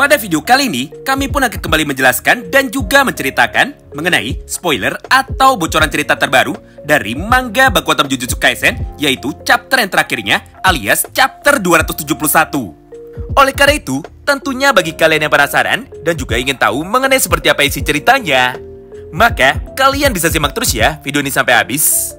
Pada video kali ini, kami pun akan kembali menjelaskan dan juga menceritakan mengenai spoiler atau bocoran cerita terbaru dari manga Baku Atom Jujutsu Kaisen, yaitu chapter yang terakhirnya alias chapter 271. Oleh karena itu, tentunya bagi kalian yang penasaran dan juga ingin tahu mengenai seperti apa isi ceritanya, maka kalian bisa simak terus ya video ini sampai habis.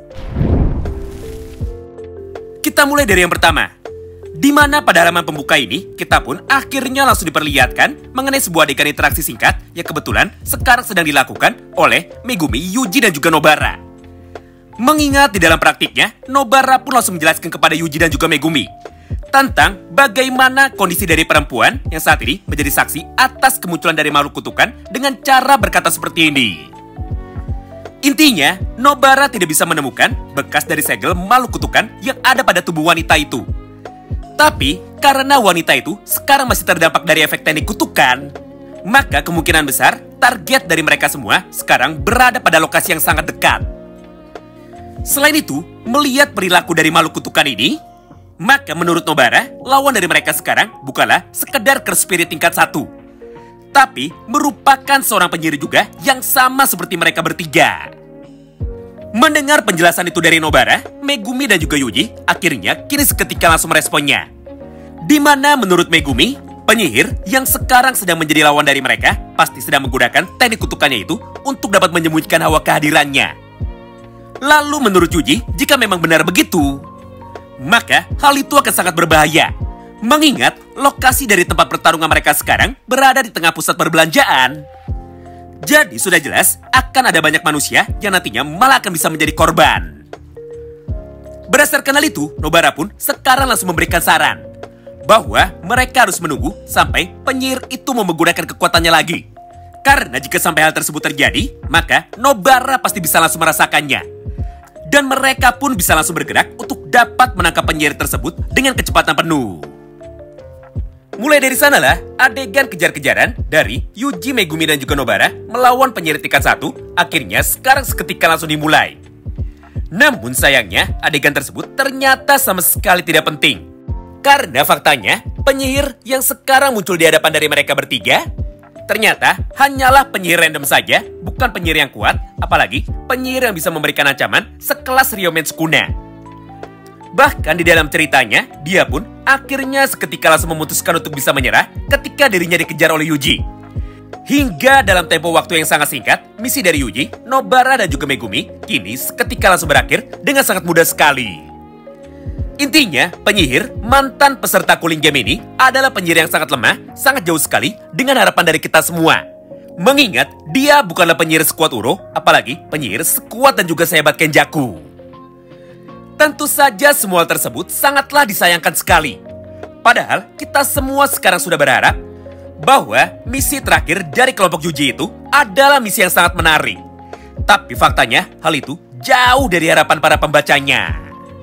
Kita mulai dari yang pertama, di mana pada halaman pembuka ini, kita pun akhirnya langsung diperlihatkan mengenai sebuah adegan interaksi singkat yang kebetulan sekarang sedang dilakukan oleh Megumi, Yuji, dan juga Nobara. Mengingat di dalam praktiknya, Nobara pun langsung menjelaskan kepada Yuji dan juga Megumi tentang bagaimana kondisi dari perempuan yang saat ini menjadi saksi atas kemunculan dari makhluk kutukan dengan cara berkata seperti ini. Intinya, Nobara tidak bisa menemukan bekas dari segel makhluk kutukan yang ada pada tubuh wanita itu. Tapi, karena wanita itu sekarang masih terdampak dari efek teknik kutukan, maka kemungkinan besar target dari mereka semua sekarang berada pada lokasi yang sangat dekat. Selain itu, melihat perilaku dari makhluk kutukan ini, maka menurut Nobara, lawan dari mereka sekarang bukanlah sekedar curse spirit tingkat 1, tapi merupakan seorang penyihir juga yang sama seperti mereka bertiga. Mendengar penjelasan itu dari Nobara, Megumi dan juga Yuji akhirnya kini seketika langsung meresponnya. Di mana menurut Megumi, penyihir yang sekarang sedang menjadi lawan dari mereka pasti sedang menggunakan teknik kutukannya itu untuk dapat menyembunyikan hawa kehadirannya. Lalu menurut Yuji, jika memang benar begitu, maka hal itu akan sangat berbahaya. Mengingat lokasi dari tempat pertarungan mereka sekarang berada di tengah pusat perbelanjaan. Jadi sudah jelas akan ada banyak manusia yang nantinya malah akan bisa menjadi korban. Berdasarkan hal itu, Nobara pun sekarang langsung memberikan saran bahwa mereka harus menunggu sampai penyihir itu mau menggunakan kekuatannya lagi. Karena jika sampai hal tersebut terjadi, maka Nobara pasti bisa langsung merasakannya. Dan mereka pun bisa langsung bergerak untuk dapat menangkap penyihir tersebut dengan kecepatan penuh. Mulai dari sanalah adegan kejar-kejaran dari Yuji, Megumi, dan juga Nobara melawan penyihir tingkat 1 akhirnya sekarang seketika langsung dimulai. Namun sayangnya adegan tersebut ternyata sama sekali tidak penting. Karena faktanya penyihir yang sekarang muncul di hadapan dari mereka bertiga ternyata hanyalah penyihir random saja, bukan penyihir yang kuat, apalagi penyihir yang bisa memberikan ancaman sekelas Ryomen Sukuna. Bahkan di dalam ceritanya, dia pun akhirnya seketika langsung memutuskan untuk bisa menyerah ketika dirinya dikejar oleh Yuji. Hingga dalam tempo waktu yang sangat singkat, misi dari Yuji, Nobara, dan juga Megumi kini seketika langsung berakhir dengan sangat mudah sekali. Intinya, penyihir mantan peserta Cooling Game ini adalah penyihir yang sangat lemah, sangat jauh sekali dengan harapan dari kita semua. Mengingat dia bukanlah penyihir sekuat Uro, apalagi penyihir sekuat dan juga sehebat Kenjaku. Tentu saja semua hal tersebut sangatlah disayangkan sekali. Padahal kita semua sekarang sudah berharap bahwa misi terakhir dari kelompok Yuji itu adalah misi yang sangat menarik. Tapi faktanya hal itu jauh dari harapan para pembacanya.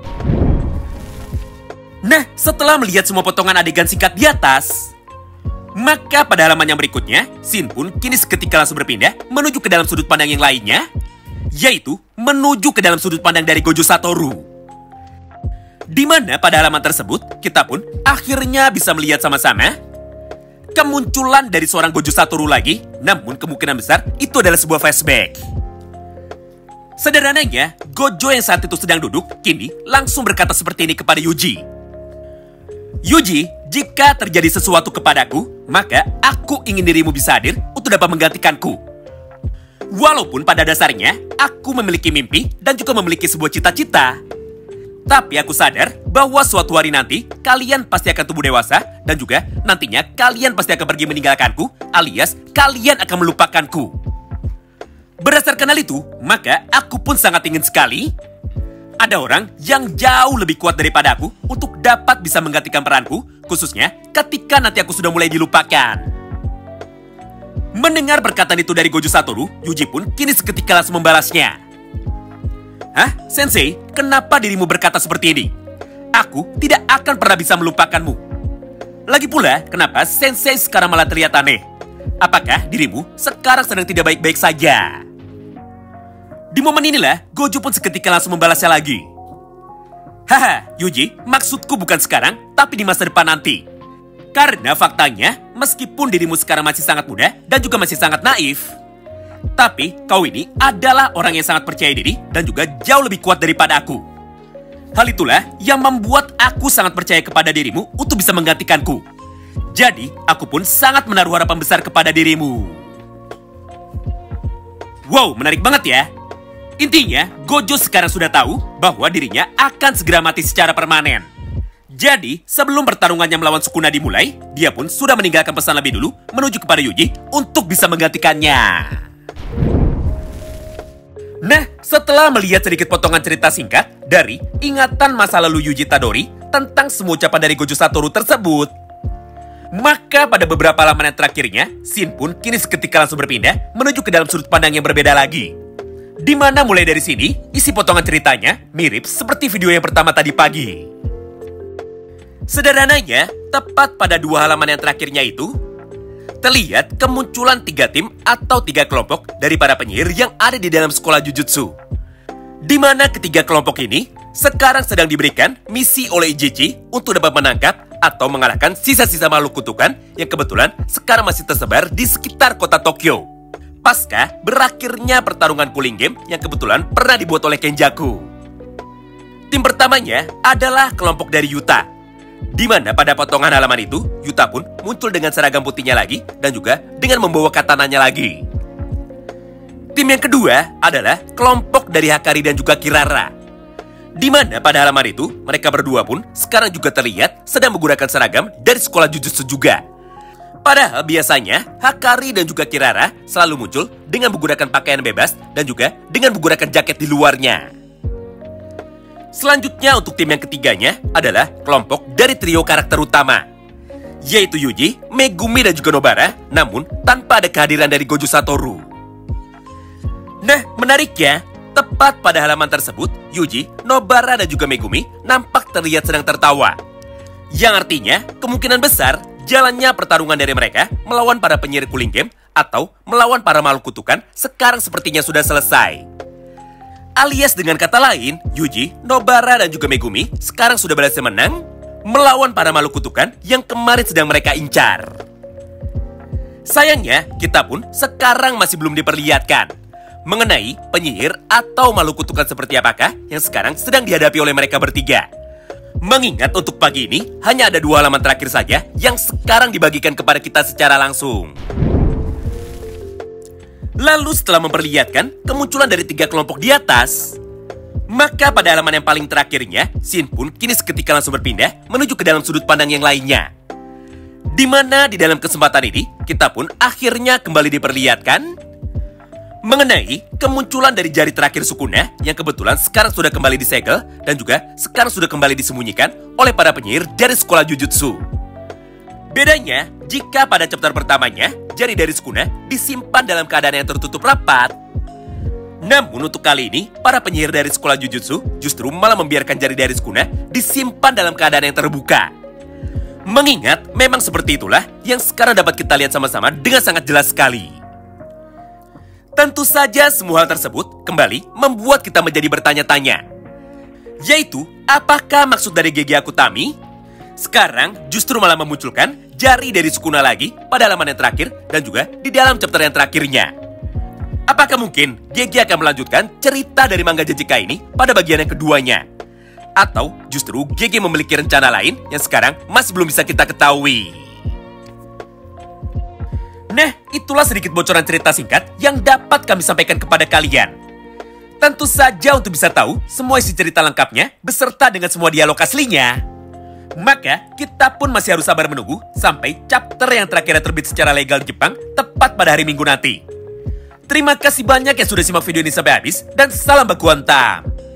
Nah, setelah melihat semua potongan adegan singkat di atas, maka pada halaman yang berikutnya, Shin pun kini seketika langsung berpindah menuju ke dalam sudut pandang yang lainnya, yaitu menuju ke dalam sudut pandang dari Gojo Satoru. Di mana pada halaman tersebut, kita pun akhirnya bisa melihat sama-sama kemunculan dari seorang Gojo Satoru lagi, namun kemungkinan besar itu adalah sebuah flashback. Sederhananya, Gojo yang saat itu sedang duduk, kini langsung berkata seperti ini kepada Yuji. Yuji, jika terjadi sesuatu kepadaku, maka aku ingin dirimu bisa hadir untuk dapat menggantikanku. Walaupun pada dasarnya, aku memiliki mimpi dan juga memiliki sebuah cita-cita. Tapi aku sadar bahwa suatu hari nanti kalian pasti akan tumbuh dewasa dan juga nantinya kalian pasti akan pergi meninggalkanku alias kalian akan melupakanku. Berdasarkan hal itu, maka aku pun sangat ingin sekali ada orang yang jauh lebih kuat daripada aku untuk dapat bisa menggantikan peranku, khususnya ketika nanti aku sudah mulai dilupakan. Mendengar perkataan itu dari Gojo Satoru, Yuji pun kini seketika langsung membalasnya. Hah, Sensei, kenapa dirimu berkata seperti ini? Aku tidak akan pernah bisa melupakanmu. Lagi pula, kenapa Sensei sekarang malah terlihat aneh? Apakah dirimu sekarang sedang tidak baik-baik saja? Di momen inilah, Gojo pun seketika langsung membalasnya lagi. Haha, Yuji, maksudku bukan sekarang, tapi di masa depan nanti. Karena faktanya, meskipun dirimu sekarang masih sangat muda dan juga masih sangat naif, tapi kau ini adalah orang yang sangat percaya diri dan juga jauh lebih kuat daripada aku. Hal itulah yang membuat aku sangat percaya kepada dirimu untuk bisa menggantikanku. Jadi, aku pun sangat menaruh harapan besar kepada dirimu. Wow, menarik banget ya. Intinya, Gojo sekarang sudah tahu bahwa dirinya akan segera mati secara permanen. Jadi, sebelum pertarungannya melawan Sukuna dimulai, dia pun sudah meninggalkan pesan lebih dulu menuju kepada Yuji untuk bisa menggantikannya. Nah, setelah melihat sedikit potongan cerita singkat dari ingatan masa lalu Yuji Tadori tentang semua ucapan dari Gojo Satoru tersebut, maka pada beberapa halaman yang terakhirnya, Shin pun kini seketika langsung berpindah menuju ke dalam sudut pandang yang berbeda lagi. Di mana mulai dari sini, isi potongan ceritanya mirip seperti video yang pertama tadi pagi. Sederhananya, tepat pada 2 halaman yang terakhirnya itu, terlihat kemunculan 3 tim atau 3 kelompok dari para penyihir yang ada di dalam sekolah Jujutsu. Di mana ketiga kelompok ini sekarang sedang diberikan misi oleh Ijiji untuk dapat menangkap atau mengalahkan sisa-sisa makhluk kutukan yang kebetulan sekarang masih tersebar di sekitar kota Tokyo. Pasca berakhirnya pertarungan Cooling Game yang kebetulan pernah dibuat oleh Kenjaku. Tim pertamanya adalah kelompok dari Yuta. Di mana pada potongan halaman itu, Yuta pun muncul dengan seragam putihnya lagi dan juga dengan membawa katananya lagi. Tim yang kedua adalah kelompok dari Hakari dan juga Kirara. Di mana pada halaman itu, mereka berdua pun sekarang juga terlihat sedang menggunakan seragam dari sekolah Jujutsu juga. Padahal biasanya, Hakari dan juga Kirara selalu muncul dengan menggunakan pakaian bebas dan juga dengan menggunakan jaket di luarnya. Selanjutnya untuk tim yang ketiganya adalah kelompok dari trio karakter utama, yaitu Yuji, Megumi dan juga Nobara, namun tanpa ada kehadiran dari Gojo Satoru. Nah, menariknya, tepat pada halaman tersebut, Yuji, Nobara dan juga Megumi nampak terlihat sedang tertawa. Yang artinya, kemungkinan besar jalannya pertarungan dari mereka melawan para penyihir Cooling Game atau melawan para makhluk kutukan sekarang sepertinya sudah selesai. Alias dengan kata lain, Yuji, Nobara dan juga Megumi sekarang sudah berhasil menang melawan para makhluk kutukan yang kemarin sedang mereka incar. Sayangnya, kita pun sekarang masih belum diperlihatkan mengenai penyihir atau makhluk kutukan seperti apakah yang sekarang sedang dihadapi oleh mereka bertiga. Mengingat untuk pagi ini hanya ada 2 halaman terakhir saja yang sekarang dibagikan kepada kita secara langsung. Lalu setelah memperlihatkan kemunculan dari 3 kelompok di atas, maka pada halaman yang paling terakhirnya, Shin pun kini seketika langsung berpindah menuju ke dalam sudut pandang yang lainnya. Di mana di dalam kesempatan ini, kita pun akhirnya kembali diperlihatkan mengenai kemunculan dari jari terakhir Sukuna yang kebetulan sekarang sudah kembali disegel dan juga sekarang sudah kembali disembunyikan oleh para penyihir dari sekolah Jujutsu. Bedanya, jika pada chapter pertamanya, jari dari Sukuna disimpan dalam keadaan yang tertutup rapat. Namun untuk kali ini, para penyihir dari sekolah Jujutsu justru malah membiarkan jari dari Sukuna disimpan dalam keadaan yang terbuka. Mengingat, memang seperti itulah yang sekarang dapat kita lihat sama-sama dengan sangat jelas sekali. Tentu saja semua hal tersebut kembali membuat kita menjadi bertanya-tanya. Yaitu, apakah maksud dari Gege Akutami sekarang justru malah memunculkan jari dari Sukuna lagi pada halaman yang terakhir dan juga di dalam chapter yang terakhirnya? Apakah mungkin Gege akan melanjutkan cerita dari manga JJK ini pada bagian yang keduanya? Atau justru Gege memiliki rencana lain yang sekarang masih belum bisa kita ketahui? Nah, itulah sedikit bocoran cerita singkat yang dapat kami sampaikan kepada kalian. Tentu saja untuk bisa tahu semua isi cerita lengkapnya beserta dengan semua dialog aslinya, maka kita pun masih harus sabar menunggu sampai chapter yang terakhir terbit secara legal di Jepang tepat pada hari Minggu nanti. Terima kasih banyak yang sudah simak video ini sampai habis dan salam baku hantam.